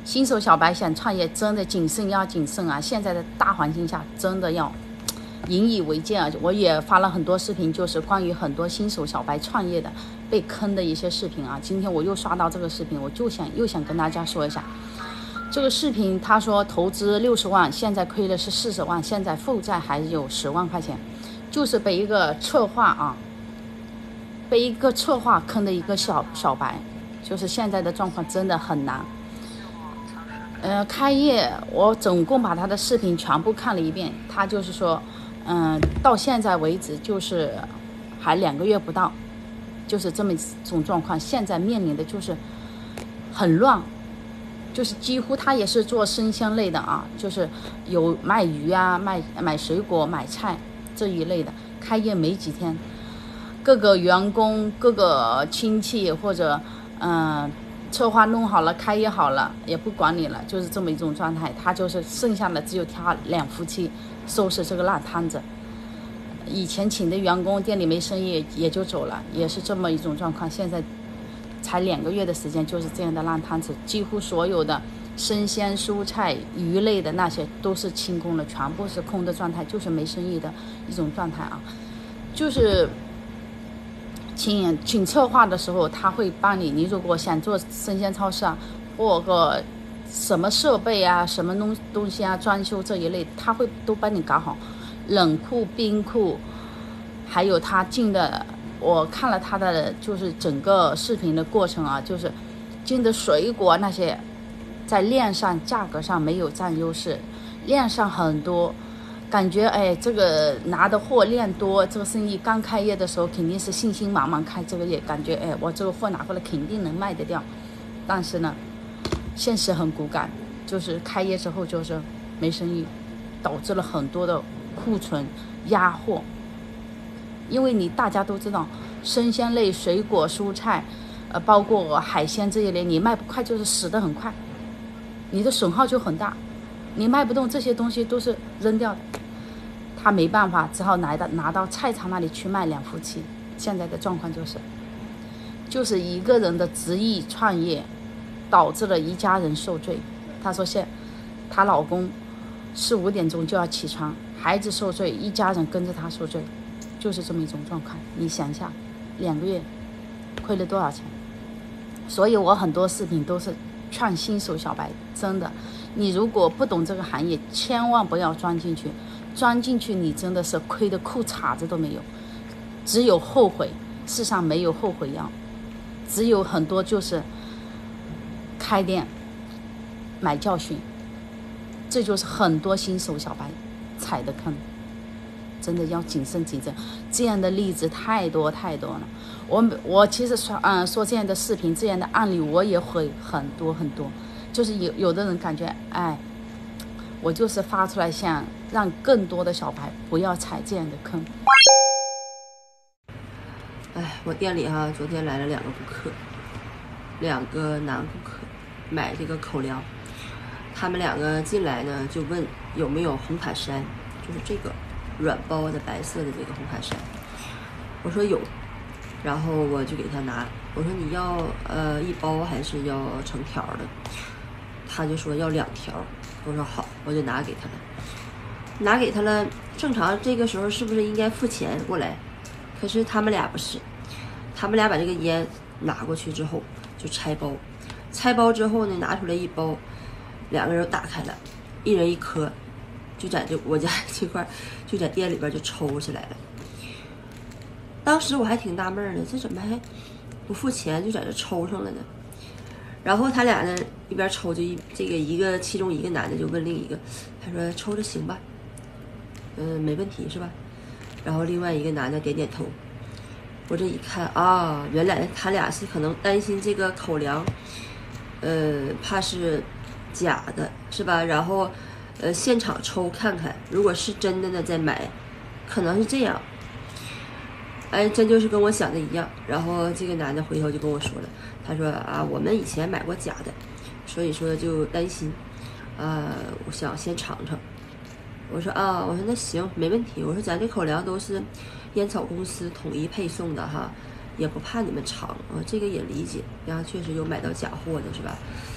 新手小白想创业，真的谨慎要谨慎啊！现在的大环境下，真的要引以为戒啊！我也发了很多视频，就是关于很多新手小白创业的被坑的一些视频啊。今天我又刷到这个视频，我又想跟大家说一下，这个视频他说投资60万，现在亏的是40万，现在负债还有10万块钱，就是被一个策划坑的一个小白，就是现在的状况真的很难。开业我总共把他的视频全部看了一遍，他就是说，到现在为止就是还2个月不到，就是这么一种状况。现在面临的就是很乱，就是几乎他也是做生鲜类的啊，就是有卖鱼啊、卖水果、买菜这一类的。开业没几天，各个员工、各个亲戚或者策划弄好了，开业好了也不管你了，就是这么一种状态。他就是剩下的只有他2夫妻收拾这个烂摊子。以前请的员工店里没生意也就走了，也是这么一种状况。现在才2个月的时间，就是这样的烂摊子，几乎所有的生鲜蔬菜、鱼类的那些都是清空了，全部是空的状态，就是没生意的一种状态啊。就是请策划的时候，他会帮你如果想做生鲜超市啊，或个什么设备啊、什么东西啊、装修这一类，他会都帮你搞好。冷库、冰库，还有他进的，我看了他的就是整个视频的过程啊，就是进的水果那些，在量上、价格上没有占优势，量上很多。感觉这个拿的货量多，这个生意刚开业的时候肯定是信心满满开这个业，感觉我这个货拿过来肯定能卖得掉。但是呢，现实很骨感，就是开业之后就是没生意，导致了很多的库存压货。因为大家都知道，生鲜类、水果、蔬菜，包括海鲜这一类，你卖不快就是死得很快，你的损耗就很大。你卖不动这些东西都是扔掉的，他没办法，只好拿到菜场那里去卖。2夫妻现在的状况就是一个人的执意创业，导致了一家人受罪。他说她老公4、5点钟就要起床，孩子受罪，一家人跟着他受罪，就是这么一种状况。你想一下，2个月亏了多少钱？所以我很多视频都是劝新手小白，真的，你如果不懂这个行业，千万不要钻进去。钻进去你真的是亏的裤衩子都没有，只有后悔。世上没有后悔药，只有很多就是开店买教训。这就是很多新手小白踩的坑，真的要谨慎。这样的例子太多了。我其实说这样的视频、这样的案例我也会很多，就是有的人感觉我就是发出来想让更多的小白不要踩这样的坑。 我店里昨天来了2个顾客，2个男顾客买这个口粮。他们2个进来呢，就问有没有红塔山，就是这个软包的白色的这个红塔山。我说有，然后我就给他拿，我说你要1包还是要成条的？他就说要2条。我说好，我就拿给他了。正常这个时候是不是应该付钱过来？可是他们俩不是，他们俩把这个烟拿过去之后就拆包之后呢，拿出来1包，2个人打开了，1人1颗，就在我家这块就在店里边就抽起来了。当时我还挺纳闷的，这怎么还不付钱就在这抽上了呢？然后他俩呢一边抽就其中一个男的就问另一个，他说抽着行吧，没问题是吧？然后另外一个男的点点头。我这一看原来他俩是可能担心这个口粮怕是假的是吧？然后现场抽看看，如果是真的呢再买，可能是这样。真就是跟我想的一样。然后这个男的回头就跟我说了，他说我们以前买过假的，所以说就担心，我想先尝尝。我说那行没问题。我说咱这口粮都是烟草公司统一配送的也不怕你们尝这个也理解。然后确实有买到假货的是吧？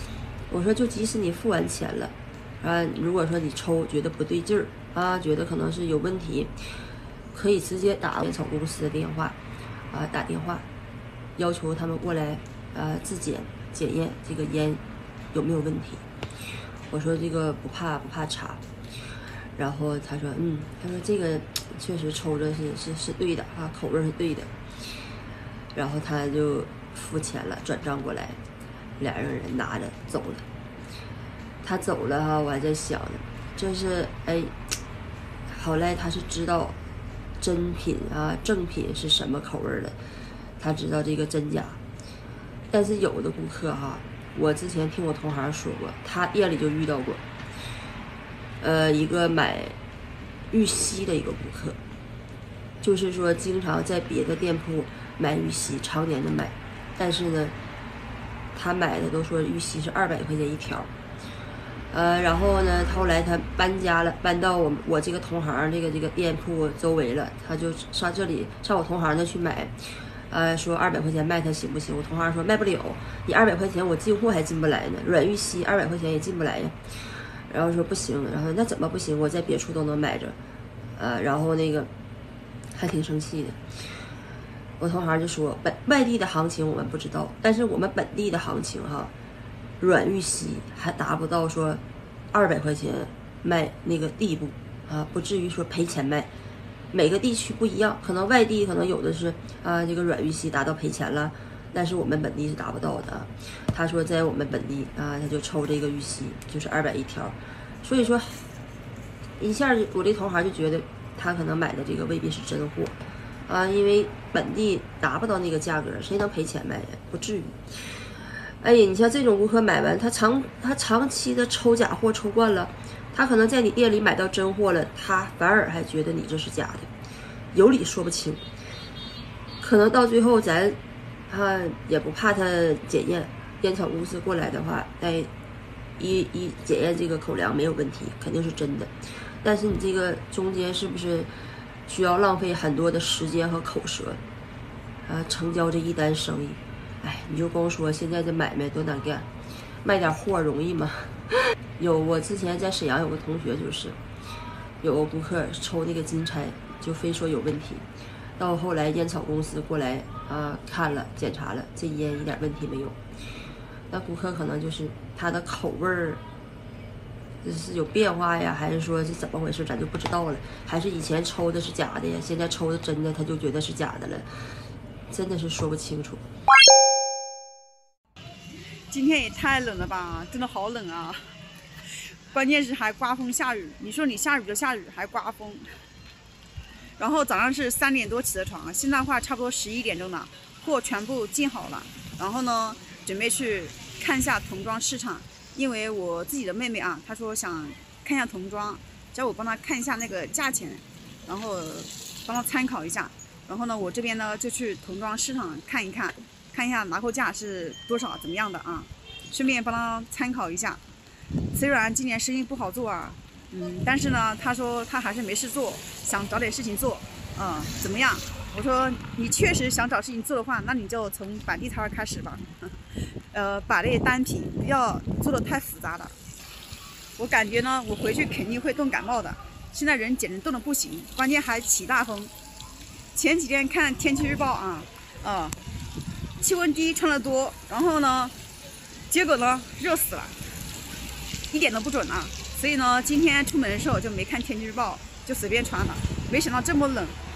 我说就即使你付完钱了，如果说你抽觉得不对劲儿觉得可能是有问题，可以直接打烟草公司的电话打电话要求他们过来自检验这个烟有没有问题。我说这个不怕查。然后他说他说这个确实抽着是对的口味是对的。然后他就付钱了，转账过来，两个人拿着走了。他走了我还在想呢，就是后来他是知道真品正品是什么口味的，他知道这个真假。但是有的顾客我之前听我同行说过，他店里就遇到过一个买玉溪的一个顾客，就是说经常在别的店铺买玉溪，常年的买，但是呢他买的都说玉溪是200块钱一条。然后呢后来他搬家了，搬到我这个同行这个店铺周围了，他就上我同行那去买，说200块钱卖他行不行？我同行说卖不了，你200块钱我进货还进不来呢，软玉溪200块钱也进不来呀。然后说不行，然后那怎么不行？我在别处都能买着，然后那个还挺生气的。我同行就说外地的行情我们不知道，但是我们本地的行情软玉溪还达不到说200块钱卖那个地步不至于说赔钱卖。每个地区不一样，可能外地可能有的是这个软玉溪达到赔钱了，但是我们本地是达不到的。他说在我们本地他就抽这个玉溪就是200一条，所以说一下我这同行就觉得他可能买的这个未必是真货因为本地达不到那个价格，谁能赔钱卖呀？不至于。你像这种顾客买完，他长期的抽假货抽惯了，他可能在你店里买到真货了，他反而还觉得你这是假的，有理说不清。可能到最后咱也不怕他检验，烟草公司过来的话，一检验这个口粮没有问题，肯定是真的。但是你这个中间是不是需要浪费很多的时间和口舌成交这一单生意？你就光说现在这买卖多难干，卖点货容易吗？我之前在沈阳有个同学，就是有个顾客抽那个金钗，就非说有问题，到后来烟草公司过来看了检查了，这烟一点问题没有。那顾客可能就是他的口味是有变化呀，还是说是怎么回事，咱就不知道了。还是以前抽的是假的呀，现在抽的真的，他就觉得是假的了，真的是说不清楚。 今天也太冷了吧，真的好冷啊！关键是还刮风下雨，你说你下雨就下雨，还刮风。然后早上是3点多起的床，现在话差不多11点钟了，货全部进好了。然后呢，准备去看一下童装市场，因为我自己的妹妹她说想看一下童装，叫我帮她看一下那个价钱，然后帮她参考一下。然后呢，我这边呢就去童装市场看一下拿货价是多少，怎么样的顺便帮她参考一下。虽然今年生意不好做但是呢，她说她还是没事做，想找点事情做，怎么样？我说你确实想找事情做的话，那你就从摆地摊开始吧，摆类单品不要做的太复杂了。我感觉呢，我回去肯定会冻感冒的。现在人简直冻得不行，关键还起大风。前几天看天气预报气温低穿得多，然后呢，结果呢热死了，一点都不准所以呢，今天出门的时候就没看天气预报，就随便穿了，没想到这么冷。